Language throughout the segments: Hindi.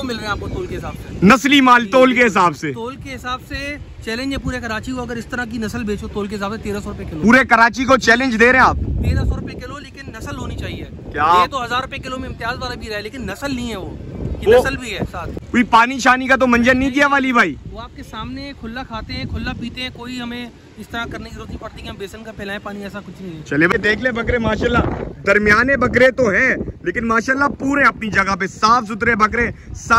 मिल रहे हैं आपको तोल के हिसाब से, नस्ली माल तोल के हिसाब से। तोल के हिसाब से चैलेंज है पूरे कराची को, अगर इस तरह की नस्ल बेचो तोल के हिसाब से 1300 रुपए किलो। पूरे कराची को चैलेंज दे रहे हैं आप? 1300 रुपए किलो, लेकिन नस्ल होनी चाहिए। क्या ये तो 1000 रुपए किलो में इम्तियाज वाला भी रहा है, लेकिन नस्ल नहीं है वो, नस्ल भी है साथ। कोई पानी शानी का तो मंजर नहीं किया वाली भाई? वो आपके सामने खुला खाते हैं, खुला पीते हैं, कोई हमें इस तरह करने की जरूरत नहीं पड़ती कि हम बेसन का फैलाएं पानी, ऐसा कुछ नहीं है। चले भाई देख ले बकरे माशाल्लाह, दरमियाने बकरे तो हैं लेकिन माशाल्लाह पूरे अपनी जगह पे साफ सुथरे बकरे।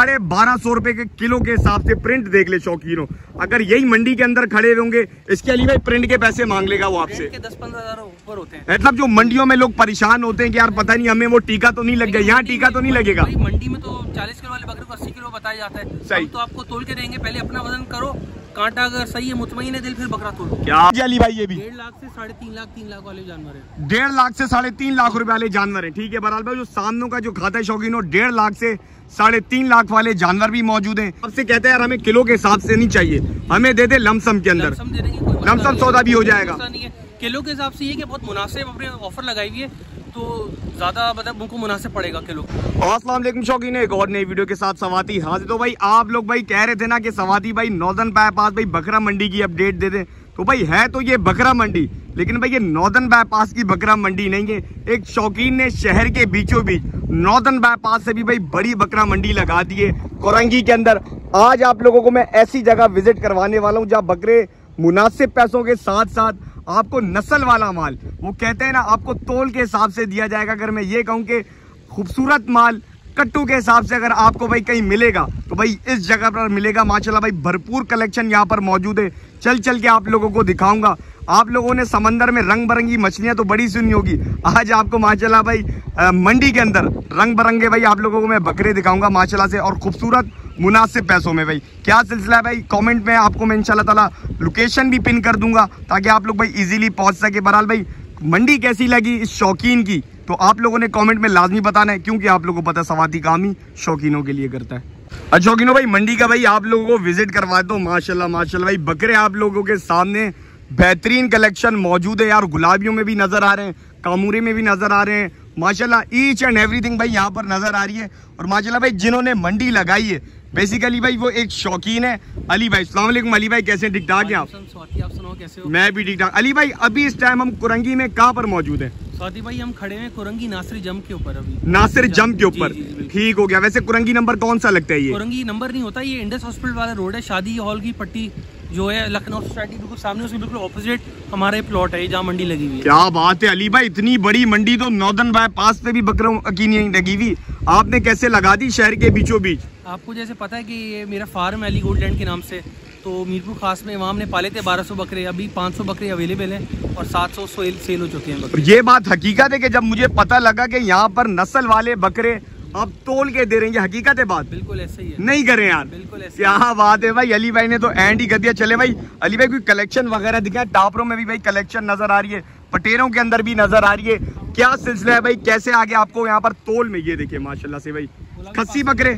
1250 रुपए के किलो के हिसाब से प्रिंट देख ले शौकीनों। अगर यही मंडी के अंदर खड़े होंगे इसके लिए भाई प्रिंट के पैसे मांग लेगा वो आपसे। 10-15 हज़ार ऊपर होते हैं। मतलब जो मंडियों में लोग परेशान होते हैं कि यार पता नहीं हमें वो टीका तो नहीं लग गया, यहाँ टीका तो नहीं लगेगा। मंडी में तो 40 किलो वाले बकरे को 80 किलो बताया जाता है। सही। हम तो आपको तोल के देंगे, पहले अपना वजन करो, कांटा अगर सही है, मुतमईन है दिल, फिर बकरा तोलो। क्या अली भाई? ये भी 1.5 लाख से 3.5 लाख 3 लाख वाले जानवर है। 1.5 लाख से 3.5 लाख रुपए वाले जानवर है। ठीक है बहरहाल भाई, जो सामने का जो खाता है शौकीनों 1.5 लाख से 3.5 लाख वाले जानवर भी मौजूद हैं। सबसे कहते हैं यार हमें किलो के हिसाब से नहीं चाहिए, हमें दे दे लमसम के अंदर, लमसम सौदा भी हो जाएगा। किलो के हिसाब से ये कि बहुत मुनासिब अपने ऑफर लगाई हुई है, तो ज्यादा मतलब उनको मुनासिब पड़ेगा किलो। अस्सलाम वालेकुम शौकीन, एक और नई वीडियो के साथ सवाती हाजिर। तो भाई आप लोग भाई कह रहे थे ना कि सवाती भाई नॉर्दर्न बाईपास भाई बकरा मंडी की अपडेट दे दें, तो भाई है तो ये बकरा मंडी, लेकिन भाई ये नॉर्दर्न बाईपास की बकरा मंडी नहीं है। एक शौकीन ने शहर के बीचों बीच नॉर्दर्न बाईपास से भी भाई बड़ी बकरा मंडी लगा दी है कोरंगी के अंदर। आज आप लोगों को मैं ऐसी जगह विजिट करवाने वाला हूँ जहाँ बकरे मुनासिब पैसों के साथ साथ आपको नस्ल वाला माल, वो कहते हैं ना आपको तोल के हिसाब से दिया जाएगा। अगर मैं ये कहूँ कि खूबसूरत माल कट्टू के हिसाब से अगर आपको भाई कहीं मिलेगा तो भाई इस जगह पर मिलेगा। माशाल्लाह भाई भरपूर कलेक्शन यहाँ पर मौजूद है। चल चल के आप लोगों को दिखाऊंगा। आप लोगों ने समंदर में रंग बिरंगी मछलियां तो बड़ी सुनी होगी, आज आपको माशाल्लाह भाई मंडी के अंदर रंग बिरंगे भाई आप लोगों को मैं बकरे दिखाऊंगा माशाल्लाह से, और खूबसूरत मुनासिब पैसों में। भाई क्या सिलसिला है भाई, कमेंट में आपको मैं इंशाल्लाह ताला लोकेशन भी पिन कर दूंगा ताकि आप लोग भाई इजीली पहुंच सके। बहरहाल भाई मंडी कैसी लगी इस शौकीन की तो आप लोगों ने कमेंट में लाजमी बताना है, क्योंकि आप लोगों को पता है सवाती काम ही शौकीनों के लिए करता है। अच्छा शौकीनों भाई मंडी का भाई आप लोगों को विजिट करवा दो। माशाल्लाह माशाल्लाह भाई बकरे आप लोगों के सामने बेहतरीन कलेक्शन मौजूद है यार। गुलाबियों में भी नजर आ रहे हैं, कामूरे में भी नजर आ रहे हैं माशाल्लाह, ईच एंड एवरीथिंग भाई यहाँ पर नजर आ रही है। और माशाल्लाह भाई जिन्होंने मंडी लगाई है बेसिकली भाई वो एक शौकीन है अली भाई। अस्सलाम वालेकुम अली भाई, कैसे ठीक ठाक हैं आप? आप सुनाओ कैसे हो? मैं भी ठीक ठाक। अली भाई अभी इस टाइम हम कुरंगी में कहाँ पर मौजूद हैं? स्वाति भाई हम खड़े हैं कुरंगी नासिर जम के ऊपर। अभी नासिर जम के ऊपर, ठीक हो गया। वैसे कुरंगी नंबर कौन सा लगता है ये? कुरंगी नंबर नहीं होता, ये इंडस हॉस्पिटल वाला रोड है, शादी हॉल की पट्टी जो है लखनऊ सोसाइटी बिल्कुल सामने, उसके बिल्कुल ऑपोजिट हमारे प्लॉट है जहाँ मंडी लगी हुई है। क्या बात है अली भाई, इतनी बड़ी मंडी तो नॉर्दर्न बाईपास पे भी बकरों की नहीं लगी हुई, आपने कैसे लगा दी शहर के बीचों बीच? आपको जैसे पता है कि ये मेरा फार्म है अली गोल्ड लैंड के नाम से, तो मीरपुर खास में वहाँ हमने पाले थे 1200 बकरे, अभी 500 बकरे अवेलेबल हैं और 700 सेल हो चुके हैं। ये बात हकीकत है कि जब मुझे पता लगा कि यहाँ पर नस्ल वाले बकरे आप तोल के दे रहे हैं, हकीकत है बात? बिल्कुल ऐसे ही है। नहीं करें यार, बिल्कुल ऐसे। क्या बात है भाई, अली भाई ने तो एंड ही कर दिया। चले भाई अली भाई कोई कलेक्शन वगैरह दिखाए, टापरों में भी भाई कलेक्शन नजर आ रही है, पटेरों के अंदर भी नजर आ रही है, क्या सिलसिला है भाई, कैसे आगे आपको यहाँ पर तोल में? ये देखिए माशाल्लाह से भाई खस्सी बकरे,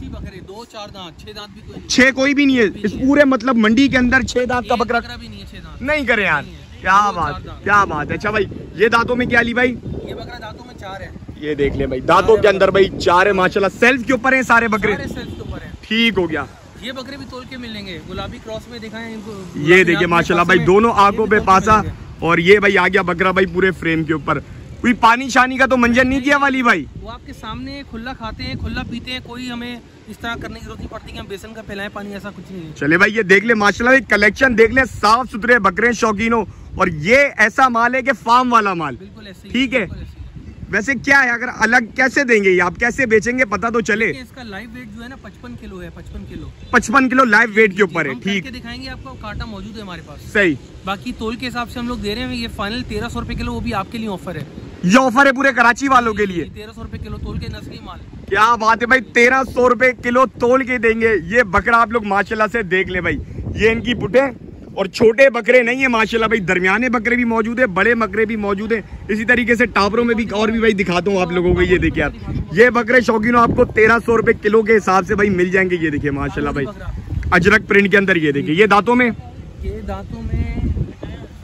2-4 दांत, 6 दांत भी कोई नहीं। 6 कोई भी नहीं है इस पूरे मतलब मंडी के अंदर 6 दांत का बकरा भी नहीं है। 6 दांत नहीं करे यार, क्या बात, क्या बात है। अच्छा भाई ये दांतों में क्या अली भाई? ये बकरा दांतों में 4 है। ये देख ले भाई दांतों के अंदर भाई 4 है माशाल्लाह। सेल्फ के ऊपर है सारे बकरे? सेल्फ के ऊपर है। ठीक हो गया। ये बकरे भी तोल के मिलेंगे, गुलाबी क्रॉस में दिखाएं इनको। ये देखिए माशाल्लाह भाई दोनों आंखों पे पासा, और ये भाई आ गया बकरा भाई पूरे फ्रेम के ऊपर। कोई पानी शानी का तो मंजर नहीं किया वाली भाई? वो आपके सामने खुला खाते हैं, खुला पीते हैं, कोई हमें इस तरह करने की जरूरत नहीं पड़ती कि हम बेसन का फैलाएं पानी, ऐसा कुछ नहीं है। चले भाई ये देख ले माशाल्लाह कलेक्शन देख ले, साफ सुथरे बकरे शौकीनों, और ये ऐसा माल है कि फार्म वाला माल। बिल्कुल ऐसे ही, ठीक है। वैसे क्या है, अगर अलग कैसे देंगे ये, आप कैसे बेचेंगे पता तो चले? इसका लाइव वेट जो है ना 55 किलो है। 55 किलो लाइव वेट के ऊपर है। ठीक है, दिखाएंगे आपको, कांटा मौजूद है हमारे पास। सही। बाकी तोल के हिसाब से हम लोग दे रहे हैं, ये फाइनल 1300 रुपए किलो, वो भी आपके लिए ऑफर है। ये ऑफर है पूरे कराची वालों के लिए? 1300 रुपए किलो तोल के नस्ली माल। क्या बात है भाई, 1300 रुपए किलो तोल के देंगे। ये बकरा आप लोग माशाल्लाह से देख ले भाई, ये इनकी पुटे, और छोटे बकरे नहीं है माशाल्लाह भाई, दरमियाने बकरे भी मौजूद है, बड़े बकरे भी मौजूद है। इसी तरीके से टापरों में भी और भी भाई दिखाता हूँ आप लोगों को। ये देखिए आप, ये बकरे शौकीनों आपको 1300 रुपए किलो के हिसाब से भाई मिल जाएंगे। ये देखिए माशाल्लाह भाई अजरक प्रिंट के अंदर। ये देखिए ये दांतों में, ये दांतों में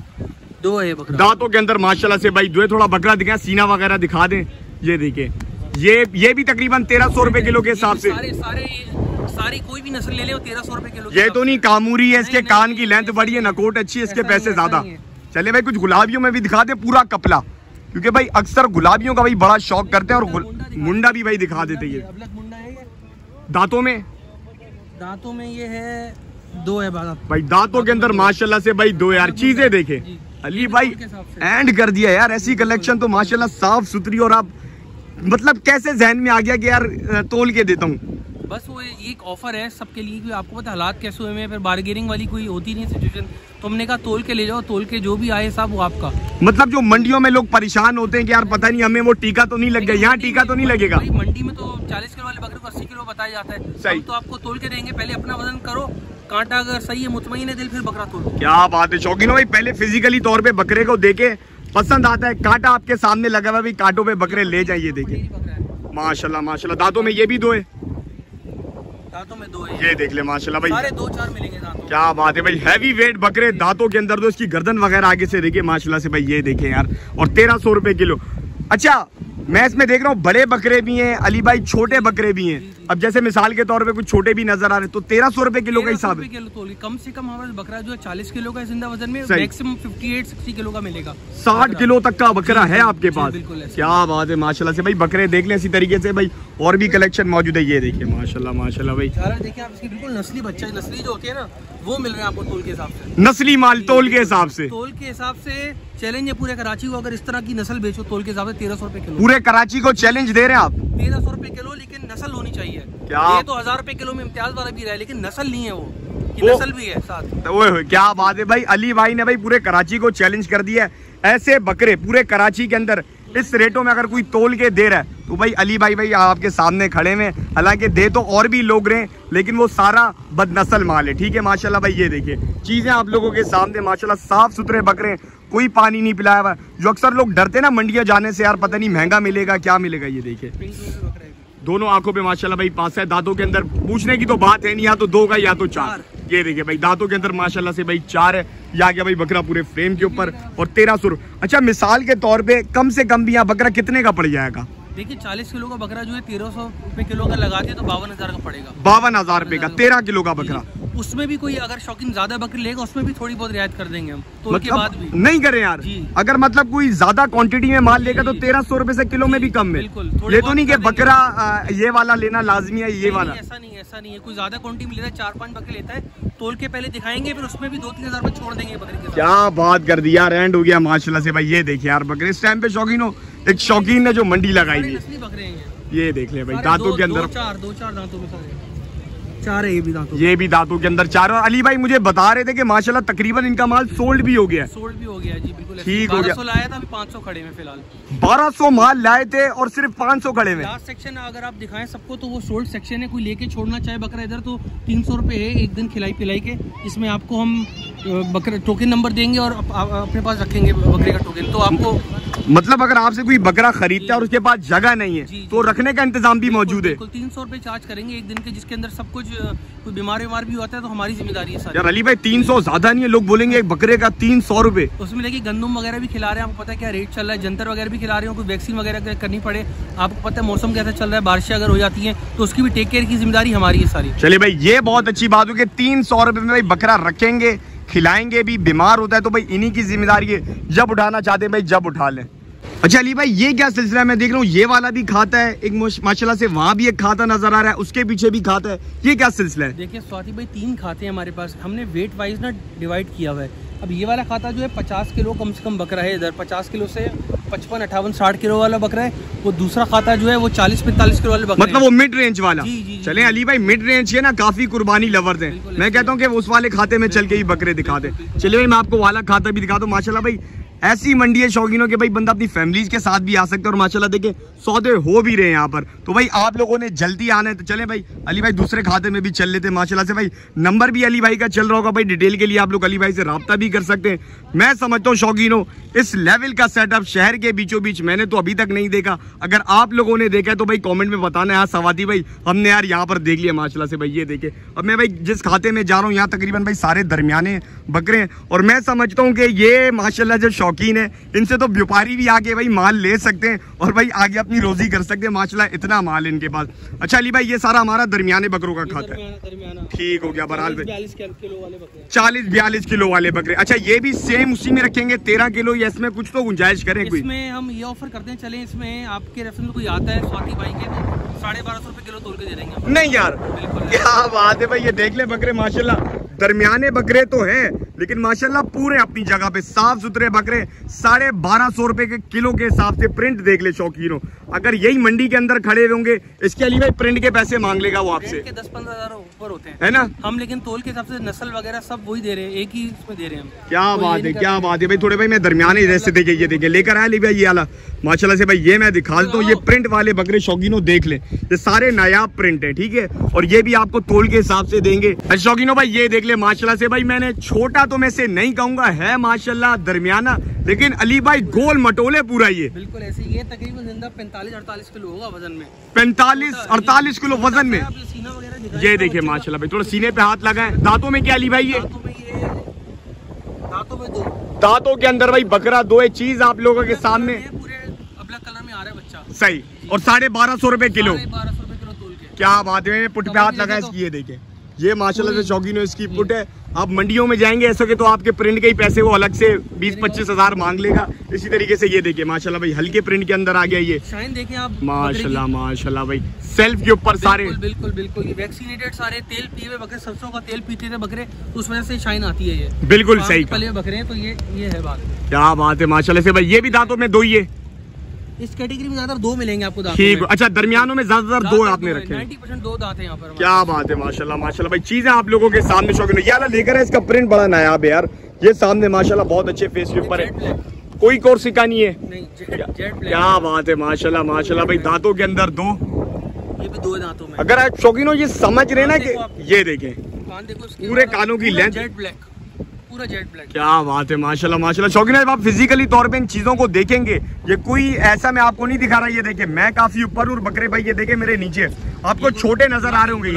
2 है बकरा, दांतों के अंदर माशाल्लाह से भाई 2 है। थोड़ा बकरा दिखाएं, सीना वगैरह दिखा दें। ये देखिए ये भी तकरीबन 1300 रुपए किलो के हिसाब से। सारी कोई भी नस्ल ले ले 1300 रुपए किलो। ये तो नहीं कामूरी है, इसके कान की लेंथ बड़ी है, नकोट अच्छी है, इसके पैसे ज्यादा। चलिए भाई कुछ गुलाबियों में भी दिखा दे पूरा कपला, क्योंकि भाई अक्सर गुलाबियों का भाई बड़ा शौक करते हैं। और मुंडा भी भाई दिखा देते हैं। दांतों में ये है 2 है भाई, दांतों के अंदर माशाल्लाह से भाई 2 यार। चीजें देखे अली भाई एंड कर दिया यार, ऐसी कलेक्शन तो माशाल्लाह साफ सुथरी। और आप मतलब कैसे जहन में आ गया कि यार तोल के देता हूँ? बस वो एक ऑफर है सबके लिए कि आपको पता हालात कैसे हुए हैं, फिर बार्गेनिंग वाली कोई होती नहीं सिचुएशन, तो हमने कहा तोल के ले जाओ, तोल के जो भी आए साहब वो आपका। मतलब जो मंडियों में लोग परेशान होते हैं कि यार पता नहीं हमें वो टीका तो नहीं लग गया, यहाँ टीका तो नहीं लगेगा। मंडी में तो 40 किलो वाले बकरे को 80 किलो बताया जाता है, सही तो आपको तोल के देंगे। पहले अपना वजन करो, कांटा अगर सही है, मुतमईन है दिल, फिर बकरा तोलो। क्या बात है शौकीन भाई, पहले फिजिकली तौर पे बकरे को देखे पसंद आता है, कांटा आपके सामने लगा हुआ, कांटों पे बकरे ले जाइए। देखिए माशाल्लाह माशाल्लाह, दांतों में ये भी 2 है, दांतों में 2 है, ये देख ले माशाल्लाह भाई, सारे 2-4 मिलेंगे दांतों। क्या बात है भाई, हैवी वेट बकरे दांतों के अंदर। तो इसकी गर्दन वगैरह आगे से देखिए माशाल्लाह से भाई, ये देखें यार। और 1300 रुपए किलो। अच्छा मैं इसमें देख रहा हूँ बड़े बकरे भी हैं अली भाई, छोटे बकरे भी हैं। अब जैसे मिसाल के तौर पे कुछ छोटे भी नजर आ रहे हैं, तो 1300 रुपए किलो का हिसाब है। कम से कम हमारा बकरा जो है 40 किलो का जिंदा वजन में, मैक्सिमम 58-60 किलो का मिलेगा। 60 किलो तक का बकरा है आपके पास? क्या बात है माशाल्लाह से भाई, बकरे देख ले इसी तरीके से भाई। और भी कलेक्शन मौजूद है, ये देखिए माशाल्लाह माशाल्लाह भाई। देखिए आप इसकी बिल्कुल नस्ली बच्चा, नस्ली जो होती है ना वो मिल रहे हैं आपको तोल के हिसाब से। नस्ली माल तोल के हिसाब से, तोल के हिसाब से चैलेंज है पूरे कराची को, अगर इस तरह की नस्ल बेचो तोल के हिसाब से 1300 रुपए किलो। पूरे कराची को चैलेंज दे रहे हैं आप? 1300 रुपए किलो, लेकिन नस्ल होनी चाहिए। क्या ये तो 1000 रुपए किलो में इम्तियाज वाला भी रहा है, लेकिन नस्ल नहीं है वो नस्ल भी है साथ। ओए क्या बात है भाई, अली भाई ने भाई पूरे कराची को चैलेंज कर दिया है। ऐसे बकरे पूरे कराची के अंदर इस रेटों में अगर कोई तोल के दे रहा है तो भाई अली भाई आपके सामने खड़े में, हालांकि दे तो और भी लोग रहे, लेकिन वो सारा बदनस्ल माल है। ठीक है माशाल्लाह भाई, ये देखिए चीजें आप लोगों के सामने माशाल्लाह साफ सुथरे बकरे, कोई पानी नहीं पिलाया हुआ। जो अक्सर लोग डरते ना मंडियां जाने से, यार पता नहीं महंगा मिलेगा क्या मिलेगा, ये देखिए दोनों आंखों पे माशाल्लाह भाई पास है। दांतों के अंदर पूछने की तो बात है नहीं, या तो 2 का या तो 4। ये देखिए भाई दांतों के अंदर माशाल्लाह से भाई 4 है। या गया भाई बकरा पूरे फ्रेम के ऊपर, और 1300। अच्छा मिसाल के तौर पे कम से कम भी यहाँ बकरा कितने का पड़ जाएगा? देखिए 40 किलो का बकरा जो है 1300 रुपए किलो का लगाते तो 52,000 का पड़ेगा। 52,000 रुपए का 13 किलो का बकरा। उसमें भी कोई अगर शौकीन ज्यादा बकरी लेगा उसमें भी थोड़ी बहुत रियायत कर देंगे हम, तो मतलब बाद भी नहीं करें यार। अगर मतलब कोई ज्यादा क्वांटिटी में माल लेगा तो 1300 रुपए से किलो में भी कम है। ये तो नहीं कि बकरा ये वाला लेना लाजमी है, ये वाला ऐसा नहीं है। कोई ज्यादा क्वांटिटी में लेता है, 4-5 बकरे लेता है, तोल के पहले दिखाएंगे, फिर उसमें भी 2-3 हजार छोड़ देंगे बकरे के। क्या बात कर दी यार, एंड हो गया माशाल्लाह से भाई। ये देखिए यार बकरे इस टाइम पे शौकीन हो, एक शौकीन ने जो मंडी लगाई है, ये देख ले भाई दांतों के अंदर 2-4 दांतों में 4 है, ये भी दांतों के अंदर 4। और अली भाई मुझे बता रहे थे कि माशाल्लाह तकरीबन इनका माल सोल्ड भी हो गया है। सोल्ड भी हो गया जी, बिल्कुल ठीक हो गया। 1200 लाया था, अभी 500 खड़े में फिलहाल। 1200 माल लाए थे और सिर्फ 500 खड़े में। लास्ट सेक्शन अगर आप दिखाएं सबको तो वो सोल्ड सेक्शन है, कोई लेके छोड़ना चाहे बकरा इधर तो 300 रुपए है एक दिन खिलाई पिलाई के। इसमें आपको हम बकरा टोकन नंबर देंगे और अपने पास रखेंगे बकरे का टोकन, तो आपको मतलब अगर आपसे कोई बकरा खरीदता है और उसके पास जगह नहीं है तो रखने का इंतजाम भी मौजूद है। 300 रुपए चार्ज करेंगे एक दिन के, जिसके अंदर सब कुछ, कोई बीमार भी होता है तो हमारी जिम्मेदारी है। यार अली भाई 300 ज्यादा नहीं है, लोग बोलेंगे एक बकरे का 300 रुपए। उसमें देखिए गंदम वगैरह भी खिला रहे हैं, आपको पता है क्या रेट चल रहा है, जंतर वगैरह भी खिला रहे हो, कोई वैक्सीन वगैरह करनी पड़े, आपको पता है मौसम कैसा चल रहा है, बारिशें अगर हो जाती हैं तो उसकी भी टेक केयर की जिम्मेदारी हमारी है सारी। चलिए भाई ये बहुत अच्छी बात हो कि 300 रुपए में भाई बकरा रखेंगे, खिलाएंगे भी, बीमार होता है तो भाई इन्हीं की जिम्मेदारी है, जब उठाना चाहते हैं भाई जब उठा लें। अच्छा अली भाई ये क्या सिलसिला है, मैं देख रहा हूँ ये वाला भी खाता है एक माशाल्लाह से, वहाँ भी एक खाता नजर आ रहा है, उसके पीछे भी खाता है, ये क्या सिलसिला है? देखिए स्वाति भाई 3 खाते हैं हमारे पास, हमने वेट वाइज ना डिवाइड किया हुआ है। अब ये वाला खाता जो है 50 किलो कम से कम बकरा है, इधर 50 किलो से 55, 58, 60 किलो वाला बकरा है। वो दूसरा खाता जो है वो 40-45 किलो वाले बकरे, मतलब वो मिड रेंज वाला। जी। चलें अली भाई मिड रेंज है ना, काफी कुर्बानी लवर्स हैं, मैं कहता हूँ कि उस वाले खाते में चल के ही बकरे दिखा दे। चलिए भाई मैं आपको वाला खाता भी दिखा दूँ। माशाल्लाह भाई ऐसी मंडी है शौकीनों के भाई, बंदा अपनी फैमिलीज के साथ भी आ सकता है, और माशाल्लाह देखिए सौदे हो भी रहे हैं यहाँ पर। तो भाई आप लोगों ने जल्दी आना है तो चलें भाई अली भाई दूसरे खाते में भी चल लेते हैं। माशाल्लाह से भाई नंबर भी अली भाई का चल रहा होगा भाई, डिटेल के लिए आप लोग अली भाई से रब्ता भी कर सकते हैं। मैं समझता हूँ शौकीनों इस लेवल का सेटअप शहर के बीचों बीच मैंने तो अभी तक नहीं देखा। अगर आप लोगों ने देखा है तो भाई कॉमेंट में बताना है। हाँ सवाती भाई हमने यार यहाँ पर देख लिया माशाल्लाह से भाई, ये देखे। अब मैं भाई जिस खाते में जा रहा हूँ यहाँ तकरीबन भाई सारे दरमियाने बकरे हैं, और मैं समझता हूँ कि ये माशाल्लाह जो शौकीन है, इनसे तो व्यापारी भी आके भाई माल ले सकते हैं और भाई आगे अपनी रोजी कर सकते हैं। माशाल्लाह इतना माल है इनके पास। अच्छा अली भाई ये सारा हमारा दरमियाने बकरों का खाता है, ठीक हो गया बहरहाल भाई 40-42 किलो वाले बकरे। अच्छा ये भी सेम उसी में रखेंगे 13 किलो या इसमें कुछ तो गुंजाइश करें? कोई इसमें हम ये ऑफर करते हैं, चले इसमें आपके रेफरेंस में कोई आता है स्वाति भाई के तो 1250 रुपए किलो तोल के दे देंगे। नहीं यार क्या बात है भाई, ये देख ले बकरे माशाल्लाह दरमियाने बकरे तो हैं लेकिन माशाल्लाह पूरे अपनी जगह पे साफ सुथरे बकरे। 1250 रुपए के किलो के हिसाब से प्रिंट देख ले शौकीनों, अगर यही मंडी के अंदर खड़े होंगे इसके अली भाई प्रिंट के पैसे मांग लेगा वो आपसे। 10-15 हजार ऊपर होते हैं है ना हम, लेकिन तोल के हिसाब से नस्ल वगैरह सब वही दे रहे हैं, एक ही इसमें दे रहे हैं हम। क्या बात है क्या बात है भाई। थोड़े भाई मैं दरमियाने जैसे देखे ये देखे लेकर आया अली भाई ये वाला माशाल्लाह से भाई, ये मैं दिखा देता हूँ। ये प्रिंट वाले बकरे शौकीनों देख ले, ये सारे नायाब प्रिंट है, ठीक है, और ये भी आपको तोल के हिसाब से देंगे। शौकीनों भाई ये देख ले माशाल्लाह से भाई, मैंने छोटा तो मैं से नहीं कहूंगा, है माशाल्लाह दरमियाना, लेकिन अली भाई गोल मटोले पूरा ये बिल्कुल ऐसे। ये तकरीबन जिंदा 45-48 किलो होगा वजन में, 45-48 किलो वजन में। ये देखिए माशाल्लाह भाई, थोड़ा सीने पे हाथ लगाएं। दांतों में क्या अली भाई? ये दांतों में 2, दांतों के अंदर भाई बकरा 2 है। चीज आप लोगों के सामने पूरे अब्लक कलर में आ रहा है बच्चा, सही, और 1250 रुपए किलो। 1250 रुपए किलो तोल के। क्या बात है, पुट पे हाथ लगाए इसकी। ये देखे ये माशाल्लाह से शौकीनों इसकी पुट है। आप मंडियों में जाएंगे ऐसे के तो आपके प्रिंट के ही पैसे वो अलग से 20-25 हजार मांग लेगा। इसी तरीके से ये देखिए माशाल्लाह भाई हल्के प्रिंट के अंदर आ गया ये शाइन, देखें आप माशाल्लाह माशाल्लाह भाई, सेल्फ के ऊपर सारे बिल्कुल बिल्कुल ये वैक्सीनेटेड सारे तेल पिए हुए बकरे, सरसों का तेल पीते थे बकरे, तो उस वजह से शाइन आती है। ये बिल्कुल सही पले बकरे हैं, तो ये है बात। क्या बात है माशाल्लाह से भाई। ये भी दांतों में 2 ही है, इस कैटेगरी में ज्यादा 2 मिलेंगे आपको दांतों ठीक। में। अच्छा दरमियानों में ज्यादातर 2 आपने रखे हैं, 90% 2 दांत है यहाँ पर। क्या बात है माशाल्लाह माशाल्लाह भाई। चीजें आप लोगों के सामने शौकीन ये वाला लेकर है, इसका प्रिंट बड़ा नायाब है यार। ये सामने माशाल्लाह बहुत अच्छे फेस के ऊपर है, कोई कोर्सिका नहीं है। क्या बात है माशाल्लाह माशाल्लाह भाई। दांतों के अंदर 2, ये भी 2 दांतों में। अगर आप शौकीनों ये समझ रहे ना कि ये देखें कान देखो, पूरे कानों की लेंथ जेट ब्लैक, पूरा जेट ब्लैक। क्या बात है माशाल्लाह माशाल्लाह। शौकीन जब आप फिजिकली तौर पे इन चीजों को देखेंगे, ये कोई ऐसा मैं आपको नहीं दिखा रहा। ये देखे मैं काफी ऊपर और बकरे भाई ये देखे मेरे नीचे, आपको छोटे नजर आ रहे होंगे।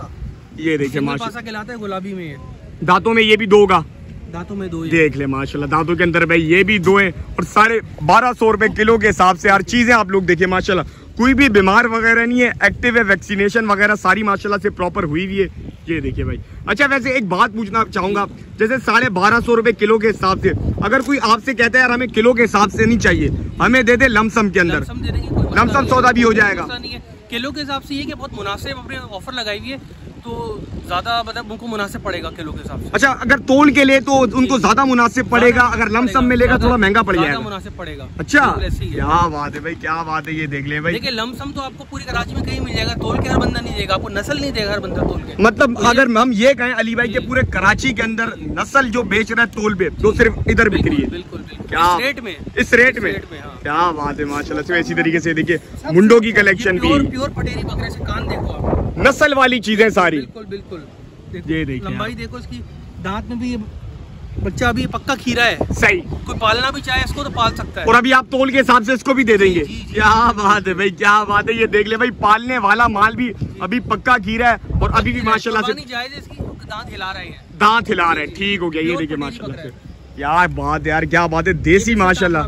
ये देखिए माशाल्लाह कहलाता है गुलाबी में। दांतों में ये भी 2 का, दांतों में 2 देख ले माशाल्लाह। दांतों के अंदर भाई ये भी 2 है और 1250 रुपए किलो के हिसाब से हर चीजें आप लोग देखिए माशाल्लाह। कोई भी बीमार वगैरह नहीं है, एक्टिव है, वैक्सीनेशन वगैरह सारी माशाल्लाह से प्रॉपर हुई हुई है। ये देखिए भाई। अच्छा वैसे एक बात पूछना चाहूंगा, जैसे 1250 रुपए किलो के हिसाब से अगर कोई आपसे कहता है यार हमें किलो के हिसाब से नहीं चाहिए, हमें दे दे लमसम के अंदर, लमसम सौदा भी हो जाएगा? किलो के हिसाब से ये कि बहुत मुनासिब अपने ऑफर लगाई हुई है, तो ज्यादा मतलब उनको मुनासिब पड़ेगा किलो के हिसाब से। अच्छा अगर तोल के लिए तो उनको ज्यादा मुनासिब पड़ेगा, अगर लमसम में लेगा थोड़ा महंगा पड़ जाएगा, मुनासिब पड़ेगा। अच्छा क्या बात है भाई, क्या बात है। ये देख ले भाई, देखिए लमसम तो आपको पूरी कराची में कहीं मिल जाएगा, तोल के हर बंदा नहीं देगा आपको, नस्ल नहीं देगा हर बंदा तोल के। मतलब अगर हम ये कहें अली भाई के पूरे कराची के अंदर नस्ल जो बेच रहा है तोल पे, तो सिर्फ इधर बिक रही है। बिल्कुल क्या इस रेट में क्या बात है माशाल्लाह से। इसी तरीके से देखिए मुंडो की कलेक्शन भी, प्योर पटेरी बकरे से कान देखो आप, नस्ल वाली चीजें सारी। बिल्कुल बिल्कुल। ये देखिए लंबाई देखो इसकी, दांत में भी ये बच्चा अभी पक्का खीरा है, सही। कोई पालना भी चाहे इसको तो पाल सकता है, और अभी आप तोल के हिसाब से इसको भी दे देंगे। क्या बात है भाई, क्या बात है। ये देख ले भाई, पालने वाला माल भी अभी पक्का खीरा है और अभी भी माशाल्लाह से दांत हिला रहे हैं, दांत हिला रहे हैं, ठीक हो गया। ये देखिए माशाल्लाह से, क्या बात यार, क्या बात है। देसी माशाल्लाह।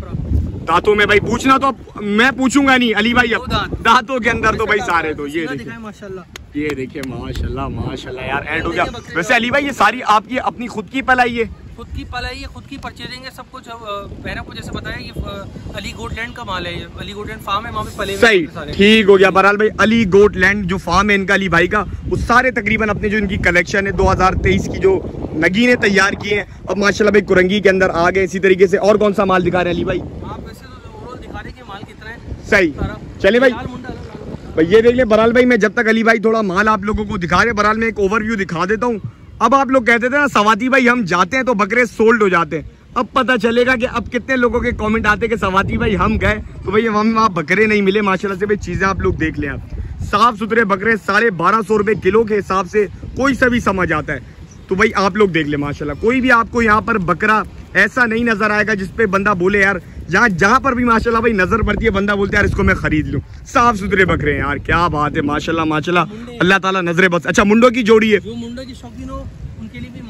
दांतों में भाई पूछना तो मैं पूछूंगा नहीं अली भाई, अब दांतों के अंदर तो भाई सारे तो ये देखिए माशाल्लाह। ये देखिए माशाल्लाह माशाल्लाह यार, एंड हो गया। वैसे अली भाई ये सारी आपकी अपनी खुद की पलाई है? खुद की पलाई है, खुद की परचेजिंग है, सब कुछ। मैंने आपको जैसे बताया ये अली गोट लैंड का माल है, ये अली गोट लैंड फार्म है, वहाँ पे पले सही, ठीक हो गया। बहरहाल भाई अली गोट लैंड जो फार्म है इनका, अली भाई का, वो सारे तकरीबन अपने जो इनकी कलेक्शन है 2023 की जो नगीने तैयार किए हैं, अब माशाल्लाह भाई कुरंगी के अंदर आ गए। इसी तरीके से और कौन सा माल दिखा रहे हैं अली भाई? आप वैसे तो ओवरऑल दिखा रहे हैं माल कितना है, सही। चले भाई भाई ये देख ले। बहरहाल भाई मैं जब तक अली भाई थोड़ा माल आप लोगों को दिखा रहे, बहरहाल मैं एक ओवरव्यू दिखा देता हूँ। अब आप लोग कहते थे ना सवाती भाई हम जाते हैं तो बकरे सोल्ड हो जाते हैं, अब पता चलेगा कि अब कितने लोगों के कमेंट आते हैं कि सवाती भाई हम गए तो भाई हम वहाँ बकरे नहीं मिले। माशाल्लाह से भाई चीजें आप लोग देख लें, आप साफ सुथरे बकरे 1250 रुपए किलो के हिसाब से कोई सा भी समझ आता है। तो भाई आप लोग देख ले माशाल्लाह, कोई भी आपको यहाँ पर बकरा ऐसा नहीं नजर आएगा जिसपे बंदा बोले यार, जहाँ पर भी माशाल्लाह भाई नजर पड़ती है बंदा बोलते यार इसको मैं खरीद लूं। साफ सुथरे बकरे हैं यार, क्या बात है माशाल्लाह माशाल्लाह, अल्लाह ताला नजरे बस। अच्छा मुंडो की जोड़ी है, जो मुंडो की शौकीन हो उनके लिए भी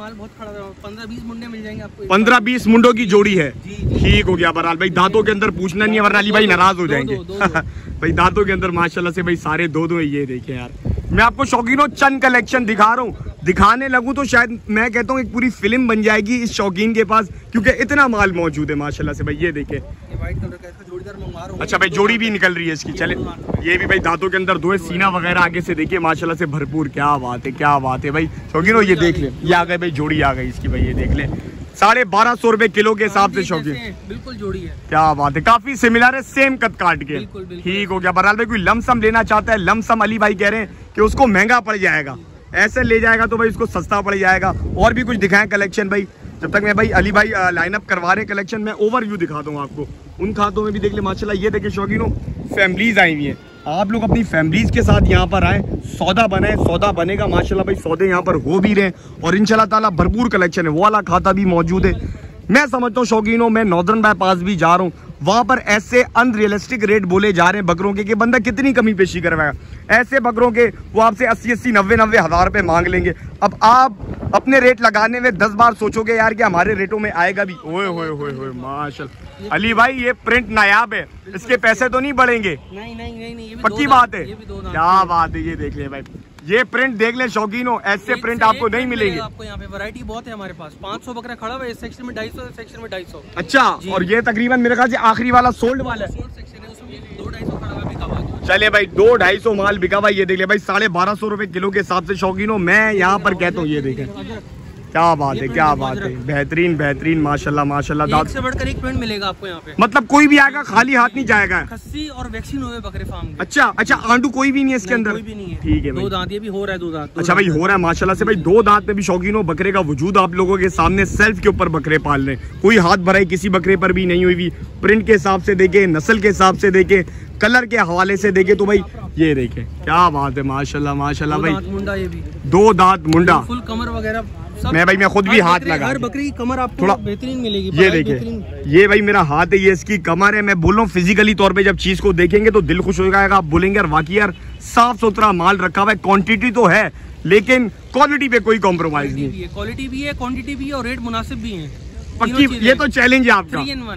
माल बहुत खड़ा है, 15-20 मुंडे मिल जाएंगे आपको। 15-20 मुंडों की जोड़ी है। जी। ठीक हो गया बहरहाल भाई, दांतों के अंदर पूछना नहीं है वरना अली भाई नाराज हो जाएंगे। भाई दांतों के अंदर माशाल्लाह से भाई सारे दो है। ये देखिए यार, मैं आपको शौकीनों चंद कलेक्शन दिखा रहा हूँ। दिखाने लगूं तो शायद मैं कहता हूँ एक पूरी फिल्म बन जाएगी इस शौकीन के पास, क्योंकि इतना माल मौजूद है माशाल्लाह से भाई। ये देखिए व्हाइट कलर का इसका जोड़ीदार मंगवा रहा हूं। अच्छा भाई, जोड़ी भी निकल रही है इसकी। चले, ये भी भाई दांतों के अंदर दो है, सीना वगैरह आगे से देखिए माशाल्लाह से भरपूर। क्या बात है, क्या बात है भाई शौकीनों। ये देख ले, ये आ गए भाई, जोड़ी आ गई इसकी भाई। ये देख ले 1250 रुपए किलो के हिसाब से शौकीन, बिल्कुल जोड़ी है। क्या बात है, काफी सिमिलर है, सेम कद काट के। ठीक हो गया बहरहाल भाई। कोई लमसम लेना चाहता है, लमसम अली भाई कह रहे हैं कि उसको महंगा पड़ जाएगा, ऐसे ले जाएगा तो भाई उसको सस्ता पड़ जाएगा। और भी कुछ दिखाएं कलेक्शन भाई, जब तक मैं भाई अली भाई लाइनअप करवा रहे कलेक्शन में ओवरव्यू दिखाता हूँ आपको। उन खातों में भी देख ले माशाल्लाह। ये देखिए शौकीनों, फैमिलीज आई हुई है, आप लोग अपनी फैमिलीज के साथ यहाँ पर आए, सौदा बनाए, सौदा बनेगा माशाल्लाह भाई। सौदे यहाँ पर हो भी रहे और इंशाल्लाह ताला भरपूर कलेक्शन है। वो वाला खाता भी मौजूद है। मैं समझता हूँ शौकीनों, मैं नॉर्दर्न बाईपास भी जा रहा हूँ, वहां पर ऐसे अनरियलिस्टिक रेट बोले जा रहे हैं बकरों के कि बंदा कितनी कमी पेशी करवाएगा। ऐसे बकरों के वो आपसे 80-80, 90-90 हज़ार रुपए मांग लेंगे। अब आप अपने रेट लगाने में 10 बार सोचोगे यार कि हमारे रेटों में आएगा भी। ओए होए होए होए माशाल्लाह। अली भाई ये प्रिंट नायाब है, इसके पैसे तो नहीं बढ़ेंगे? नहीं, पक्की बात है। क्या बात है, ये देख ले भाई, ये प्रिंट देख ले शौकीनों, ऐसे प्रिंट आपको नहीं मिलेंगे। आपको यहाँ पे वैरायटी बहुत है हमारे पास। 500 बकरा खड़ा हुआ है, इस सेक्शन में 250, इस सेक्शन में 250। अच्छा, और ये तकरीबन मेरे ख्याल से आखिरी वाला सोल्ड वाला है। सेक्शन है, उसमें 200-250 खड़ा हुआ बिका हुआ। चले भाई, 200-250 माल बिका हुआ। ये देख ले भाई, 1250 रुपए किलो के हिसाब से शौकीनों मैं यहाँ पर कहता हूँ। ये देखें, क्या बात है, क्या बात है, बेहतरीन बेहतरीन माशाल्लाह माशाल्लाह। एक से बढ़कर एक प्रिंट मिलेगा आपको यहाँ पे। मतलब कोई भी आएगा खाली हाथ नहीं जाएगा। खस्सी और वैक्सीन हुए बकरे फार्म के। अच्छा, आंडू कोई भी नहीं है इसके अंदर? कोई भी नहीं है। ठीक है, 2 दांत, ये भी हो रहा है 2 दांत। अच्छा भाई, हो रहा है माशाल्लाह से भाई। 2 दांत में भी शौकीनों बकरे का वजूद आप लोगों के सामने सेल्फ के ऊपर बकरे पाल रहे हैं। कोई हाथ भराई किसी बकरे पर भी नहीं हुई। प्रिंट के हिसाब से देखे, नस्ल के हिसाब से देखे, कलर के हवाले से देखे तो भाई ये देखे, क्या बात है माशाल्लाह माशाल्लाह भाई। 2 दांत मुंडा, ये भी 2 दांत मुंडा, फुल कमर वगैरह। मैं खुद भी हाथ लगा, हर बकरी की कमर आपको थोड़ा बेहतरीन मिलेगी। ये देखिए, ये भाई मेरा हाथ है, ये इसकी कमर है। मैं बोल रहा हूँ फिजिकली तौर पे जब चीज को देखेंगे तो दिल खुश हो जाएगा। आप बोलेंगे यार वाकई यार साफ सुथरा माल रखा हुआ है। क्वांटिटी तो है लेकिन क्वालिटी पे कोई कॉम्प्रोमाइज नहीं है। क्वालिटी भी है, क्वांटिटी भी है और रेट मुनासिब भी है। पक्की, ये तो चैलेंज है आपका। 3 in 1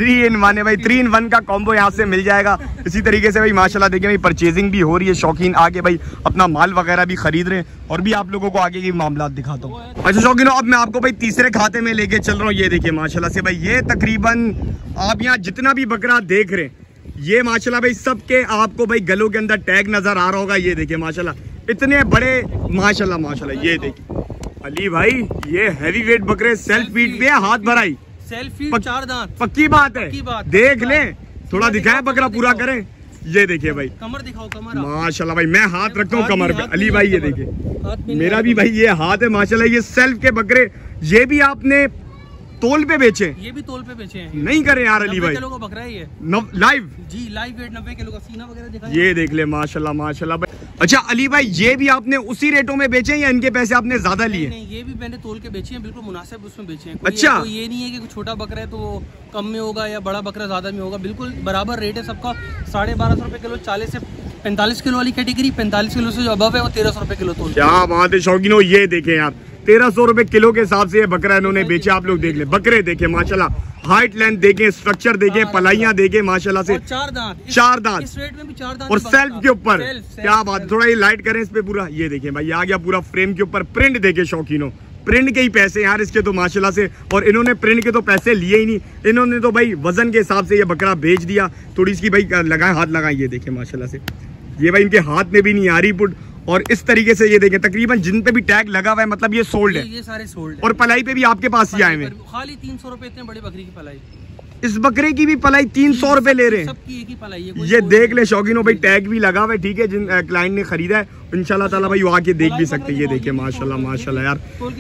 है भाई, 3 in 1 का कॉम्बो यहाँ से मिल जाएगा। इसी तरीके से भाई माशाल्लाह देखिए भाई, परचेजिंग भी हो रही है। शौकीन आके भाई अपना माल वगैरह भी खरीद रहे हैं और भी आप लोगों को आगे के मामला दिखाता हूँ। अच्छा शौकीन, अब मैं आपको भाई तीसरे खाते में लेके चल रहा हूँ। ये देखिए माशाल्लाह से भाई, ये तकरीबन आप यहाँ जितना भी बकरा देख रहे हैं, ये माशाल्लाह भाई सबके आपको भाई गलों के अंदर टैग नजर आ रहा होगा। ये देखिए माशाल्लाह, इतने बड़े माशाल्लाह माशाल्लाह। ये देखिए अली भाई, ये हैवी वेट बकरे सेल्फ फीड पे हाथ भराई, सेल्फ फीड 4 दांत। पक्की बात है, देख लें, थोड़ा दिखाएं बकरा पूरा करें। ये देखिए भाई, कमर दिखाओ, कमर माशाल्लाह भाई। मैं हाथ रखता हूँ कमर पे अली भाई, ये देखिए मेरा भी भाई ये हाथ है माशाल्लाह। ये सेल्फ के बकरे, ये भी आपने तोल पे बेचे? ये भी तोल पे बेचे हैं। नहीं करें यार अली भाई, 90 किलो का बकरा है ये लाइव। जी लाइव वेट 90 किलो का, सीना वगैरह दिखा। ये देख ले माशाल्लाह माशाल्लाह भाई। अच्छा अली भाई, ये भी आपने उसी रेटों में बेचे या इनके पैसे आपने ज्यादा लिए? नहीं, ये भी मैंने तोल के बेचे हैं, बिल्कुल मुनासिब उसमें बेचे हैं। अच्छा, ये नहीं है कि छोटा बकरा है तो वो कम में होगा या बड़ा बकरा ज्यादा में होगा। बिल्कुल बराबर रेट है सबका। 1250 रुपए किलो। 40 से 45 किलो वाली कैटेगरी 45 किलो से जो अबव है वो 1300 रुपए किलो तोल। क्या बात है शौकीनों, ये देखे यार 1300 रुपए किलो के हिसाब से ये बकरा इन्होंने बेचे। आप लोग देख ले, बकरे देखे माशाल्लाह, हाइट लेंथ देखें, स्ट्रक्चर देखें, पलाइयां देखें माशाल्लाह से। 4 दांत, 4 दांत इस रेट में भी 4 दांत और सेल्फ के ऊपर। क्या बात, थोड़ा ये लाइट करें इस पे पूरा। ये देखें भाई, आ गया पूरा फ्रेम के ऊपर। प्रिंट देखे शौकीनों, प्रिंट के ही पैसे यार इसके तो माशाल्लाह से। और इन्होंने प्रिंट के तो पैसे लिए ही नहीं, इन्होंने तो भाई वजन के हिसाब से ये बकरा बेच दिया। थोड़ी इसकी भाई लगाए, हाथ लगाए, ये देखें माशाल्लाह से। ये भाई इनके हाथ में भी नहीं आ रही पुट। और इस तरीके से ये देखें, तकरीबन जिन पे भी टैग लगा हुआ है मतलब ये सोल्ड है। ये सारे सोल्ड है। और पलाई पे भी आपके पास ही आए हुए, खाली 300 रुपए इतने बड़े बकरी की पलाई। इस बकरे की भी पलाई 300 रुपए ले रहे हैं। सबकी एक ही पलाई है। ये देख ले शौकीनों भाई, टैग भी लगा हुआ है। ठीक है, जिन क्लाइंट ने खरीदा है इंशाल्लाह ताला भाई वो आके देख भी सकते हैं। ये देखिए माशाल्लाह माशाल्लाह यार।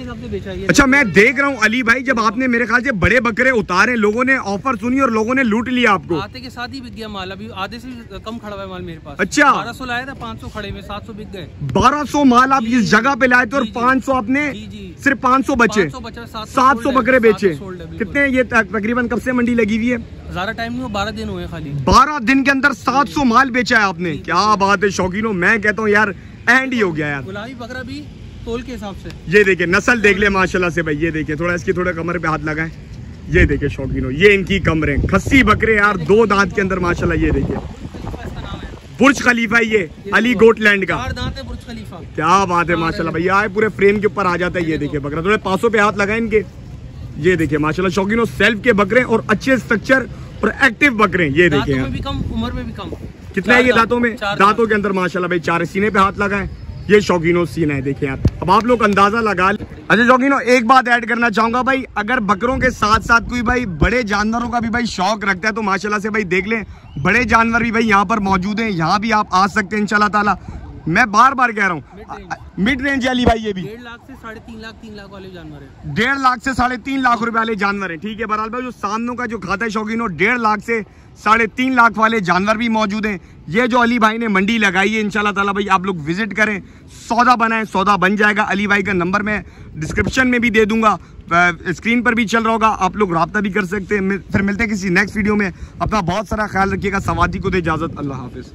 अच्छा मैं देख रहा हूँ अली भाई, जब आपने मेरे ख्याल से बड़े बकरे उतारे, लोगों ने ऑफर सुनी और लोगों ने लूट लिया आपको। आते के साथ ही बिक गया माल। अभी आधे से कम खड़ा हुआ है माल मेरे पास। अच्छा, 1200 लाया था, 500 खड़े में 700 बिक गए। 1200 माल आप इस जगह पे लाए थे और 500 आपने सिर्फ 500 बचे, 700 बकरे बेचे। कितने ये तकरीबन कब से मंडी लगी हुई है? ज्यादा टाइम नहीं हुआ, 12 दिन हुए खाली। 12 दिन के अंदर 700 माल बेचा है आपने। क्या बात है शौकीनों, मैं कहता हूँ यार एंड ही हो गया यार। गुलाबी बकरा भी तोल के हिसाब से। ये देखिए नस्ल देख ले माशाल्लाह से भाई, ये देखिए थोड़ा इसकी थोड़ा कमर पे हाथ लगाएं, ये देखिए शौकीनों, ये इनकी कमरें, खस्सी बकरे यार 2 दांत के अंदर माशाल्लाह। ये देखिए बुर्ज खलीफा, ये अली गोटलैंड का 4 दांत है बुर्ज खलीफा। क्या बात है माशाल्लाह भैया, आए पूरे फ्रेम के ऊपर आ जाता है। ये देखिए बकरा, थोड़े 500 पे हाथ लगाए इनके। ये देखिए माशाल्लाह शौकीनों, सेल्फ के बकरे और अच्छे स्ट्रक्चर और एक्टिव बकरे। ये देखिए भी कम, उम्र में भी कम। कितना है ये दांतों में? दांतों के अंदर माशाल्लाह भाई 4 सीने पे हाथ लगाए। ये शौकीनों सीना है, देखिए यार, अब आप लोग अंदाजा लगा ले। अच्छा शौकीनों, एक बात ऐड करना चाहूंगा भाई, अगर बकरों के साथ साथ कोई भाई बड़े जानवरों का भी भाई शौक रखता है तो माशाल्लाह से भाई देख लें, बड़े जानवर भी भाई यहाँ पर मौजूद हैं। यहाँ भी आप आ सकते हैं इंशाल्लाह ताला। मैं बार बार कह रहा हूँ, मिड रेंज वाली भाई, ये भी 1.5 लाख से 3.5 लाख 3 लाख वाले जानवर है। 1.5 लाख से 3.5 लाख रुपए वाले जानवर है। ठीक है बहरहाल भाई, जो सामने का जो खाता है शौकीनों, 1.5 लाख से 3.5 लाख वाले जानवर भी मौजूद हैं। ये जो अली भाई ने मंडी लगाई है इंशाल्लाह ताला भाई, आप लोग विजिट करें, सौदा बनाएं, सौदा बन जाएगा। अली भाई का नंबर मैं डिस्क्रिप्शन में भी दे दूंगा, स्क्रीन पर भी चल रहा होगा, आप लोग रब्ता भी कर सकते हैं। फिर मिलते हैं किसी नेक्स्ट वीडियो में। अपना बहुत सारा ख्याल रखिएगा। सवादी को दे इजाजत, अल्लाह हाफिज।